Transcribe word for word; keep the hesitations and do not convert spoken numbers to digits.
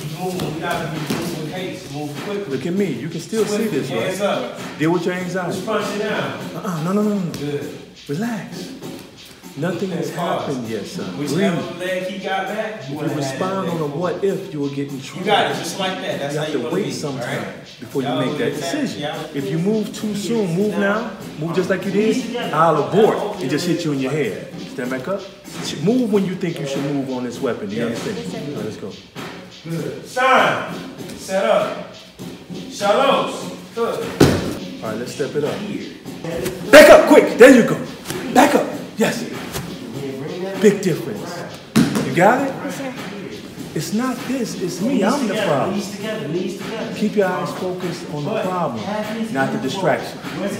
moving. We gotta be moving pace, moving quickly. Look at me. You can still see this, right? Hands up. Deal with your anxiety. Just punch it down. Uh-uh. No, no, no, no. Good. Relax. Nothing has happened yet, son. Whichever Breathe. leg he got back, you If you respond on a what if, you will get in trouble. You got it, just like that. That's you how have you to want wait to be, sometime right? before you Y'all make that get that. decision. Y'all If you move too soon, move now, move just like you did, I'll abort. It just hit you in your head. Stand back up. Move when you think you should move on this weapon. Do you understand? All right, let's go. Good. Shine. Set up. Shallows. Good. All right, let's step it up. Back up, quick. There you go. Back up. Yes. Big difference. You got it? Yes, sir. It's not this. It's me. I'm the problem. Keep your eyes focused on the problem, not the distraction.